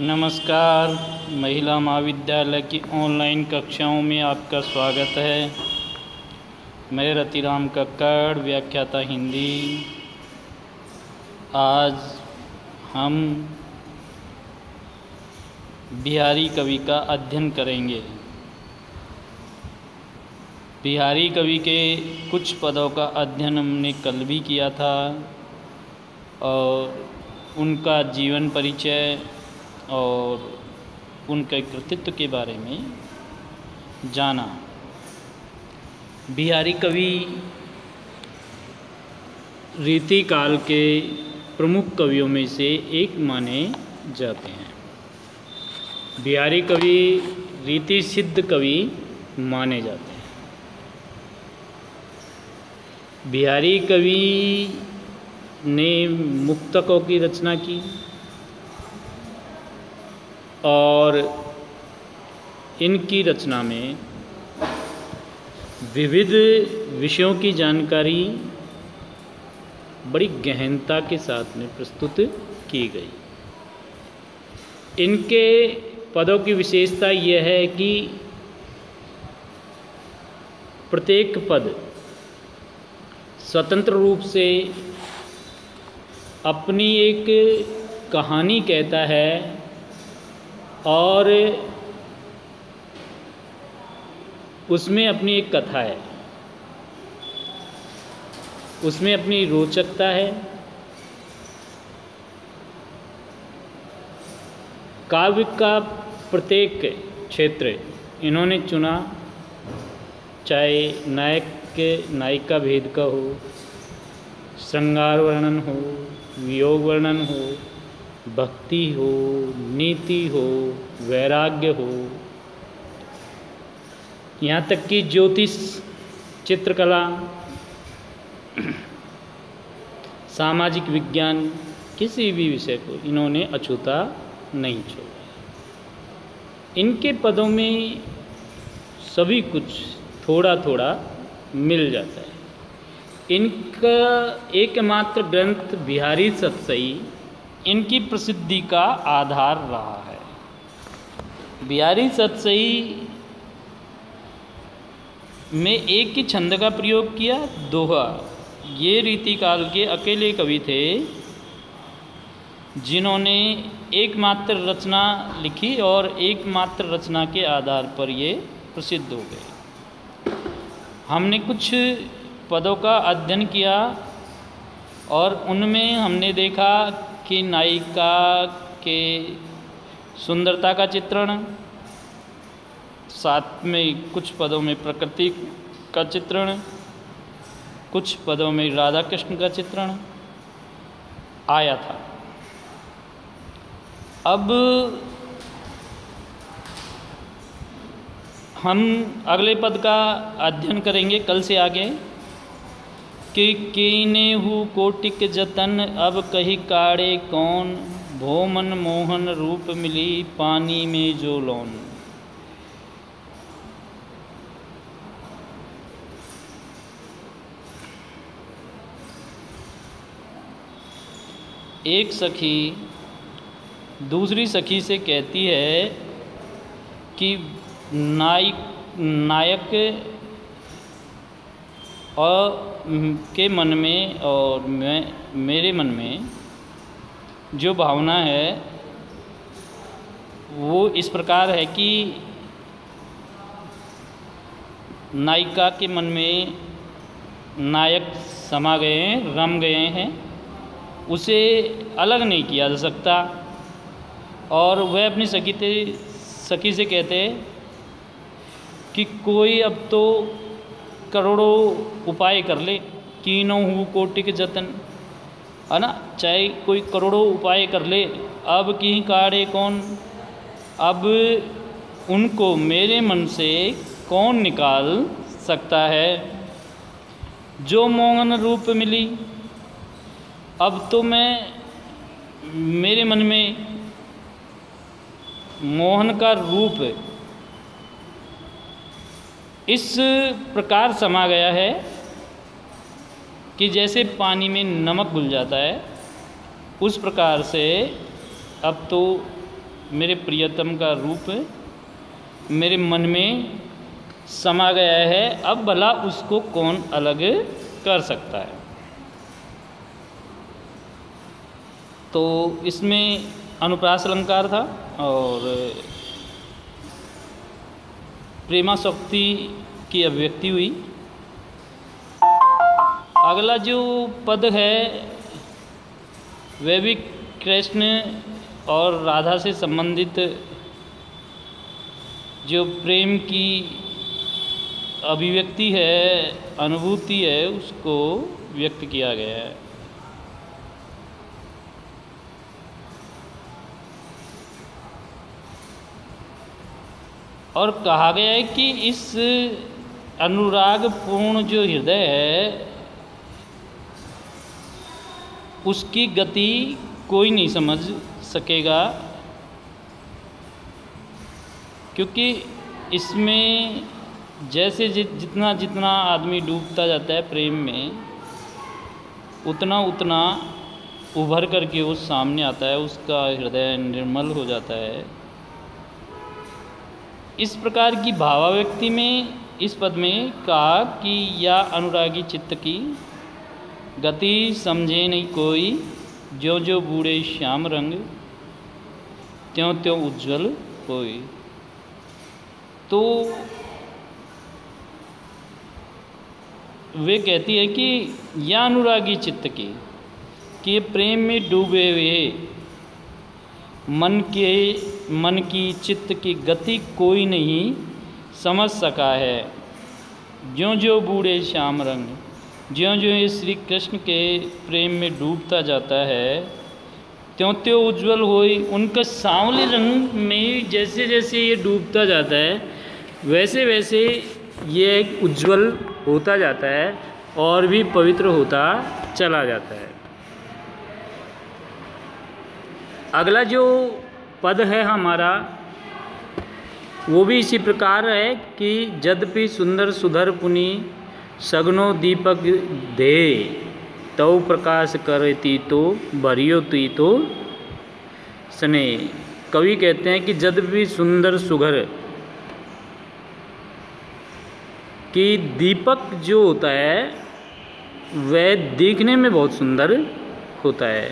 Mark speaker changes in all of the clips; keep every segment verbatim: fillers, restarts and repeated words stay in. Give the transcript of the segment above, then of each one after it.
Speaker 1: नमस्कार। महिला महाविद्यालय की ऑनलाइन कक्षाओं में आपका स्वागत है। मैं रतिराम कक्कड़, व्याख्याता हिंदी। आज हम बिहारी कवि का अध्ययन करेंगे। बिहारी कवि के कुछ पदों का अध्ययन हमने कल भी किया था और उनका जीवन परिचय और उनके कृतित्व के बारे में जाना। बिहारी कवि रीतिकाल के प्रमुख कवियों में से एक माने जाते हैं। बिहारी कवि रीति सिद्ध कवि माने जाते हैं। बिहारी कवि ने मुक्तकों की रचना की और इनकी रचना में विविध विषयों की जानकारी बड़ी गहनता के साथ में प्रस्तुत की गई। इनके पदों की विशेषता यह है कि प्रत्येक पद स्वतंत्र रूप से अपनी एक कहानी कहता है और उसमें अपनी एक कथा है, उसमें अपनी रोचकता है। काव्य का प्रत्येक क्षेत्र इन्होंने चुना, चाहे नायक के नायिका भेद का हो, श्रृंगार वर्णन हो, वियोग वर्णन हो, भक्ति हो, नीति हो, वैराग्य हो, यहाँ तक कि ज्योतिष, चित्रकला, सामाजिक विज्ञान, किसी भी विषय को इन्होंने अछूता नहीं छोड़ा। इनके पदों में सभी कुछ थोड़ा थोड़ा मिल जाता है। इनका एकमात्र ग्रंथ बिहारी सतसई इनकी प्रसिद्धि का आधार रहा है। बिहारी सतसई में एक ही छंद का प्रयोग किया, दोहा। ये रीतिकाल के अकेले कवि थे जिन्होंने एकमात्र रचना लिखी और एकमात्र रचना के आधार पर ये प्रसिद्ध हो गए। हमने कुछ पदों का अध्ययन किया और उनमें हमने देखा कि नायिका के सुंदरता का चित्रण, साथ में कुछ पदों में प्रकृति का चित्रण, कुछ पदों में राधा कृष्ण का चित्रण आया था। अब हम अगले पद का अध्ययन करेंगे कल से आगे कि कीने हु कोटिक जतन अब कही काड़े कौन, भोमन मोहन रूप मिली पानी में जो लौन। एक सखी दूसरी सखी से कहती है कि नायक नायक और के मन में और मैं मेरे मन में जो भावना है वो इस प्रकार है कि नायिका के मन में नायक समा गए हैं, रम गए हैं, उसे अलग नहीं किया जा सकता। और वह अपनी सखी से सखी से कहते कि कोई अब तो करोड़ों उपाय कर ले, कीनो हु कोटिक जतन, है ना, चाहे कोई करोड़ों उपाय कर ले, अब की काड़े कौन, अब उनको मेरे मन से कौन निकाल सकता है। जो मोहन रूप मिली, अब तो मैं मेरे मन में मोहन का रूप इस प्रकार समा गया है कि जैसे पानी में नमक घुल जाता है, उस प्रकार से अब तो मेरे प्रियतम का रूप मेरे मन में समा गया है, अब भला उसको कौन अलग कर सकता है। तो इसमें अनुप्रास अलंकार था और प्रेमाशक्ति की अभिव्यक्ति हुई। अगला जो पद है वह भी कृष्ण और राधा से संबंधित जो प्रेम की अभिव्यक्ति है, अनुभूति है, उसको व्यक्त किया गया है। और कहा गया है कि इस अनुरागपूर्ण जो हृदय है उसकी गति कोई नहीं समझ सकेगा, क्योंकि इसमें जैसे जितना जितना आदमी डूबता जाता है प्रेम में, उतना उतना उभर करके वो सामने आता है, उसका हृदय निर्मल हो जाता है। इस प्रकार की भावाव्यक्ति में इस पद में कहा कि या अनुरागी चित्त की गति समझे नहीं कोई, ज्यों ज्यों बूढ़े श्याम रंग त्यों त्यों उज्ज्वल होई। तो वे कहती है कि या अनुरागी चित्त की कि प्रेम में डूबे हुए मन के मन की चित्त की गति कोई नहीं समझ सका है। ज्यों ज्यों बूढ़े श्याम रंग, ज्यों ज्यों ये श्री कृष्ण के प्रेम में डूबता जाता है, त्यों त्यों उज्ज्वल होई। उनका सांवले रंग में जैसे जैसे ये डूबता जाता है वैसे वैसे ये उज्ज्वल होता जाता है और भी पवित्र होता चला जाता है। अगला जो पद है हमारा वो भी इसी प्रकार है कि यद्यपि सुंदर सुधर पुनि सगनो दीपक दे तव प्रकाश करती तो भरियो ती तो स्ने। कवि कहते हैं कि यद्यपि सुंदर सुघर कि दीपक जो होता है वह देखने में बहुत सुंदर होता है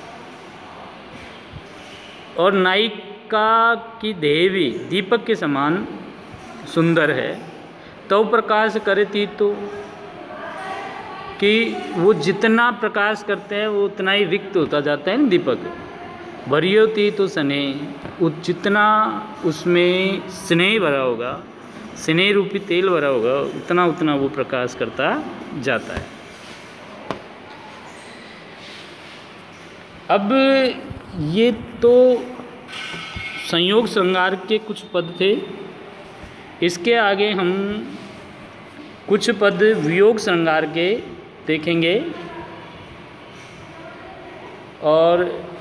Speaker 1: और नायिका की देह भी दीपक के समान सुंदर है। तो प्रकाश करती तो कि वो जितना प्रकाश करते हैं वो उतना ही रिक्त होता जाता है ना दीपक। भरियोती तो स्नेह, वो जितना उसमें स्नेह भरा होगा, स्नेह रूपी तेल भरा होगा, उतना उतना वो प्रकाश करता जाता है। अब ये तो संयोग श्रृंगार के कुछ पद थे। इसके आगे हम कुछ पद वियोग श्रृंगार के देखेंगे और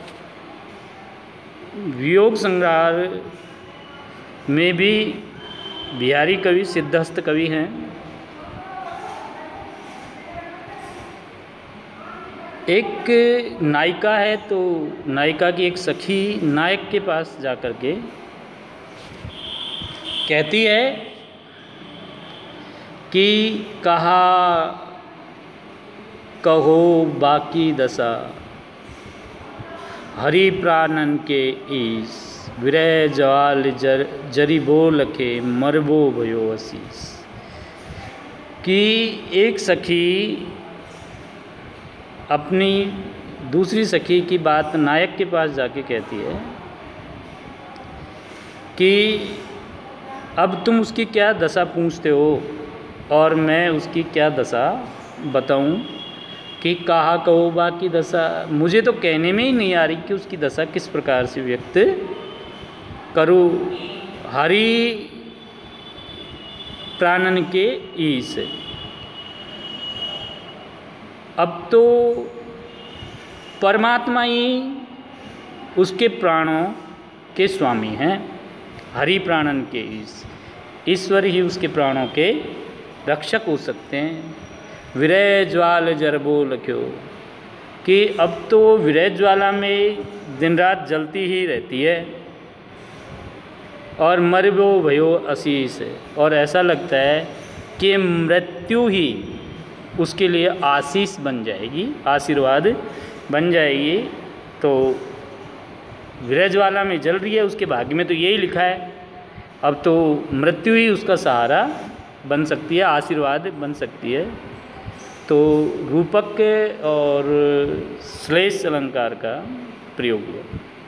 Speaker 1: वियोग श्रृंगार में भी बिहारी कवि सिद्धहस्त कवि हैं। एक नायिका है तो नायिका की एक सखी नायक के पास जाकर के कहती है कि कहा कहो बाकी दशा हरि प्राणन के ईस विरह जवाल जर जरीबो लखे मरबो भयो असीस। कि एक सखी अपनी दूसरी सखी की बात नायक के पास जाके कहती है कि अब तुम उसकी क्या दशा पूछते हो और मैं उसकी क्या दशा बताऊं। कि कहा कहो बाकी दशा, मुझे तो कहने में ही नहीं आ रही कि उसकी दशा किस प्रकार से व्यक्त करूं। हरि प्राणन के ईश, अब तो परमात्मा ही उसके प्राणों के स्वामी हैं। हरि प्राणन के ईश, ईश्वर ही उसके प्राणों के रक्षक हो सकते हैं। विरह ज्वाल जरबो लख्यो, कि अब तो विरह ज्वाला में दिन रात जलती ही रहती है। और मरबो भयो आशीष, और ऐसा लगता है कि मृत्यु ही उसके लिए आशीष बन जाएगी, आशीर्वाद बन जाएगी। तो विरजवाला में जल रही है, उसके भाग्य में तो यही लिखा है। अब तो मृत्यु ही उसका सहारा बन सकती है, आशीर्वाद बन सकती है। तो रूपक और श्लेष अलंकार का प्रयोग हुआ।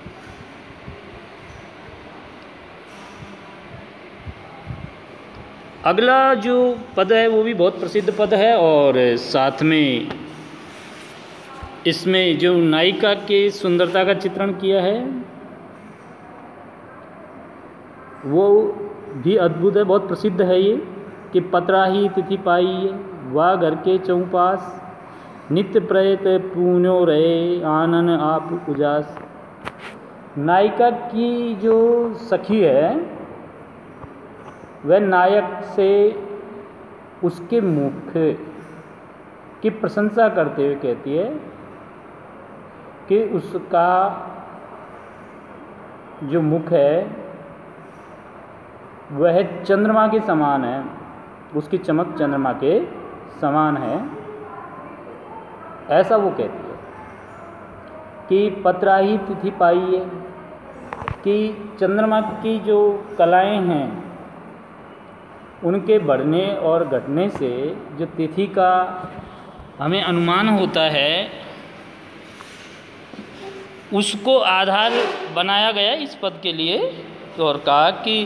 Speaker 1: अगला जो पद है वो भी बहुत प्रसिद्ध पद है, और साथ में इसमें जो नायिका की सुंदरता का चित्रण किया है वो भी अद्भुत है, बहुत प्रसिद्ध है ये, कि पत्राही तिथि पाई वा घर के चौपास, नित्य प्रयत पुण्यो रहे आनन आप उजास। नायिका की जो सखी है वह नायक से उसके मुख की प्रशंसा करते हुए कहती है कि उसका जो मुख है वह चंद्रमा के समान है, उसकी चमक चंद्रमा के समान है, ऐसा वो कहती है। कि पत्राही तिथि पाई है, कि चंद्रमा की जो कलाएं हैं उनके बढ़ने और घटने से जो तिथि का हमें अनुमान होता है उसको आधार बनाया गया इस पद के लिए। और कहा कि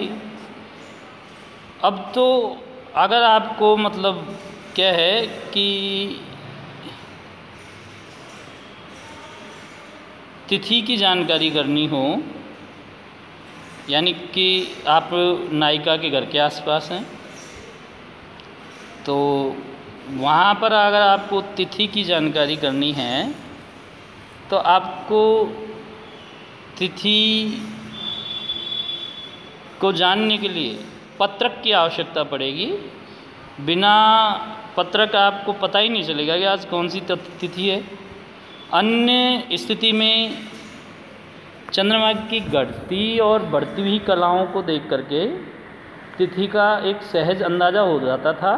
Speaker 1: अब तो अगर आपको मतलब क्या है कि तिथि की जानकारी करनी हो, यानी कि आप नायिका के घर के आसपास हैं तो वहाँ पर अगर आपको तिथि की जानकारी करनी है तो आपको तिथि को जानने के लिए पत्रक की आवश्यकता पड़ेगी। बिना पत्रक आपको पता ही नहीं चलेगा कि आज कौन सी तिथि है। अन्य स्थिति में चंद्रमा की घटती और बढ़ती हुई कलाओं को देख करके तिथि का एक सहज अंदाज़ा हो जाता था,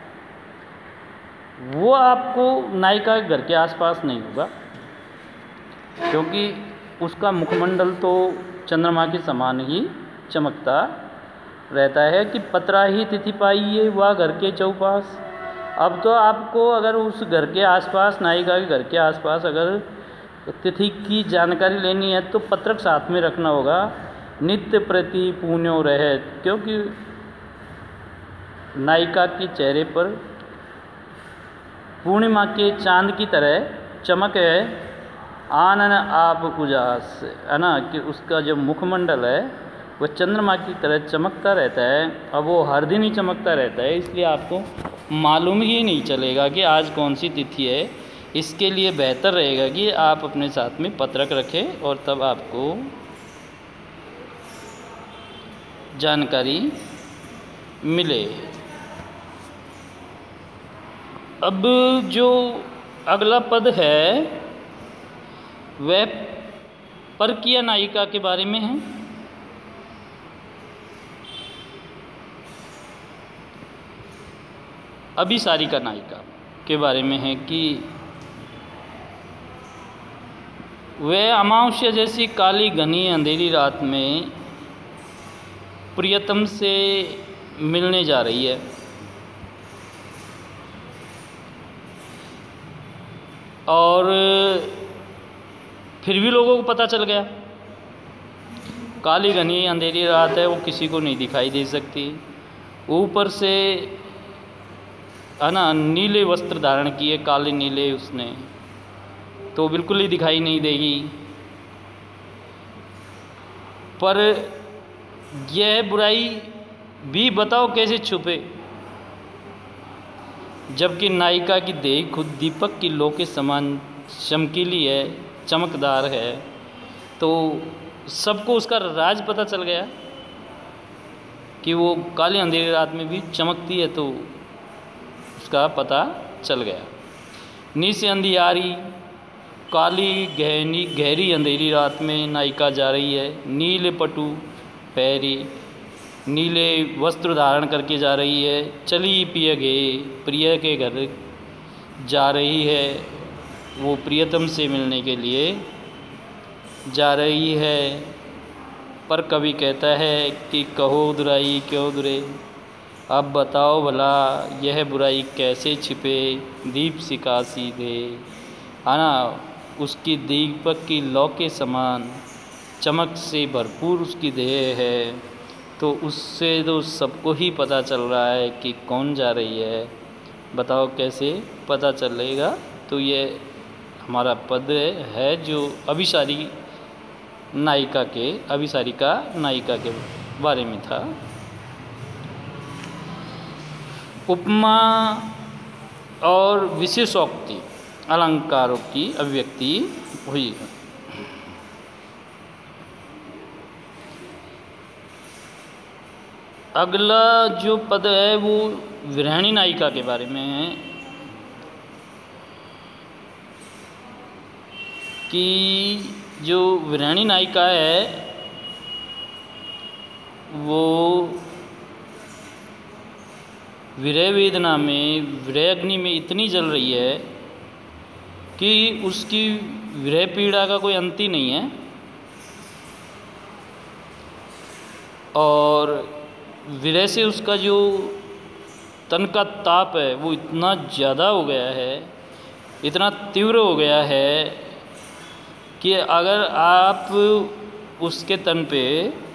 Speaker 1: वो आपको नायिका के घर के आसपास नहीं होगा, क्योंकि उसका मुखमंडल तो चंद्रमा के समान ही चमकता रहता है। कि पत्राही तिथि पाइए वह घर के चौपास। अब तो आपको अगर उस घर के आसपास, नायिका के घर के आसपास अगर तिथि की जानकारी लेनी है तो पत्रक साथ में रखना होगा। नित्य प्रति पुण्यो रहे, क्योंकि नायिका के चेहरे पर पूर्णिमा के चांद की तरह चमक है। आनन आप उजास, है ना, कि उसका जो मुखमंडल है वह चंद्रमा की तरह चमकता रहता है। अब वो हर दिन ही चमकता रहता है, इसलिए आपको मालूम ही नहीं चलेगा कि आज कौन सी तिथि है। इसके लिए बेहतर रहेगा कि आप अपने साथ में पत्रक रखें और तब आपको जानकारी मिले। अब जो अगला पद है वह परकीय नायिका के बारे में है। अभिसारिका नायिका के बारे में है कि वह अमावस्या जैसी काली घनी अंधेरी रात में प्रियतम से मिलने जा रही है और फिर भी लोगों को पता चल गया। काली घनी अंधेरी रात है, वो किसी को नहीं दिखाई दे सकती। ऊपर से है ना नीले वस्त्र धारण किए, काले नीले उसने, तो बिल्कुल ही दिखाई नहीं देगी। पर यह बुराई भी बताओ कैसे छुपे, जबकि नायिका की देह खुद दीपक की लो के समान चमकीली है, चमकदार है। तो सबको उसका राज पता चल गया कि वो काली अंधेरी रात में भी चमकती है, तो उसका पता चल गया। नीचे अंधियारी काली गहनी गहरी अंधेरी रात में नायिका जा रही है, नील पटु पैरी नीले वस्त्र धारण करके जा रही है। चली पिय गे, प्रिय के घर जा रही है, वो प्रियतम से मिलने के लिए जा रही है। पर कवि कहता है कि कहो दुराई क्यों दुरे, अब बताओ भला यह बुराई कैसे छिपे, दीप सिका सीधे, है ना। उसकी दीपक की लौ के समान चमक से भरपूर उसकी देह है, तो उससे तो सबको ही पता चल रहा है कि कौन जा रही है। बताओ कैसे पता चलेगा। तो ये हमारा पद है जो अभिसारी नायिका के अभिसारिका नायिका के बारे में था। उपमा और विशेषोक्ति अलंकारों की अभिव्यक्ति हुई। अगला जो पद है वो विरहिणी नायिका के बारे में है कि जो विरहिणी नायिका है वो विरह वेदना में, विरह अग्नि में इतनी जल रही है कि उसकी विरह पीड़ा का कोई अंत ही नहीं है। और विरह से उसका जो तन का ताप है वो इतना ज़्यादा हो गया है, इतना तीव्र हो गया है कि अगर आप उसके तन पे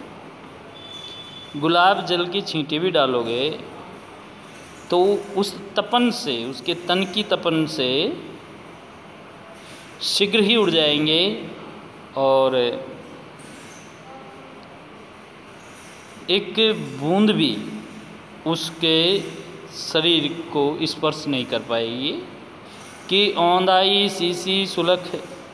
Speaker 1: गुलाब जल की छींटे भी डालोगे तो उस तपन से, उसके तन की तपन से शीघ्र ही उड़ जाएंगे और एक बूंद भी उसके शरीर को स्पर्श नहीं कर पाएगी। कि औंधाई सीसी सुलख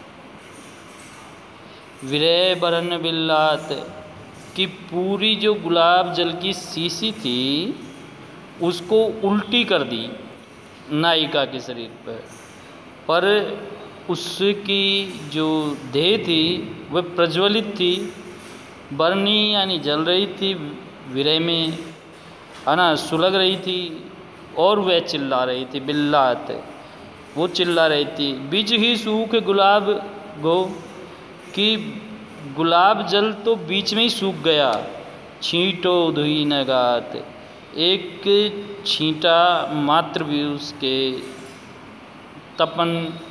Speaker 1: विरह बरन बिल्लात, कि पूरी जो गुलाब जल की सीसी थी उसको उल्टी कर दी नायिका के शरीर पर, पर उसकी जो देह थी वह प्रज्वलित थी, बरनी यानी जल रही थी, विरह में है ना सुलग रही थी और वह चिल्ला रही थी। बिल्लात, वो चिल्ला रही थी। बीच ही सूख गुलाब गो, कि गुलाब जल तो बीच में ही सूख गया। छींटो धुई न गात, एक छींटा मात्र भी उसके तपन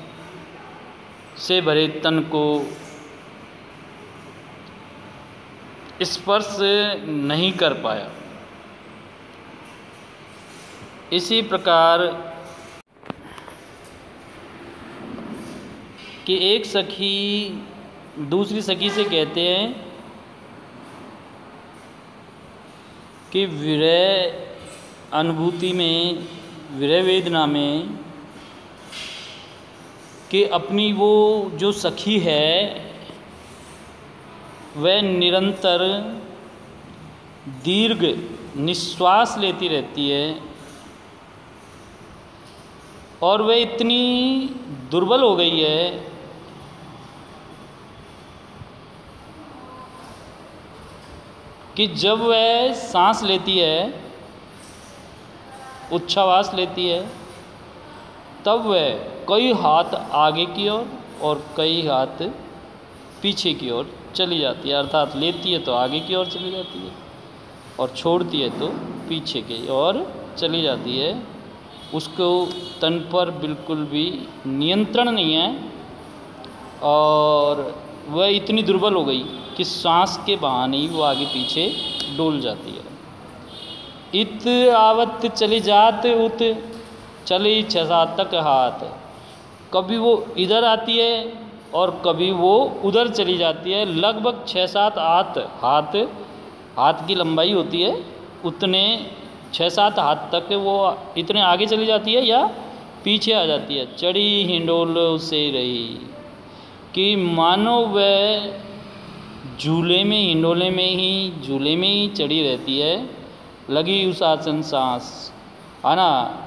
Speaker 1: से भरे तन को स्पर्श नहीं कर पाया। इसी प्रकार कि एक सखी दूसरी सखी से कहते हैं कि विरह अनुभूति में, विरह वेदना में, कि अपनी वो जो सखी है वह निरंतर दीर्घ निश्वास लेती रहती है और वह इतनी दुर्बल हो गई है कि जब वह सांस लेती है, उच्छ्वास लेती है, तब वह कई हाथ आगे की ओर और, और कई हाथ पीछे की ओर चली जाती है। अर्थात लेती है तो आगे की ओर चली जाती है और छोड़ती है तो पीछे की ओर चली जाती है। उसको तन पर बिल्कुल भी नियंत्रण नहीं है और वह इतनी दुर्बल हो गई कि सांस के बहाने ही वो आगे पीछे डोल जाती है। इत आवत चली जात उत चली छः सात तक हाथ, कभी वो इधर आती है और कभी वो उधर चली जाती है। लगभग छः सात हाथ हाथ हाथ की लंबाई होती है, उतने छः सात हाथ तक वो इतने आगे चली जाती है या पीछे आ जाती है। चढ़ी हिंडोल से रही, कि मानो वह झूले में, हिंडोले में ही झूले में ही चढ़ी रहती है। लगी उस आसन सांस, है ना,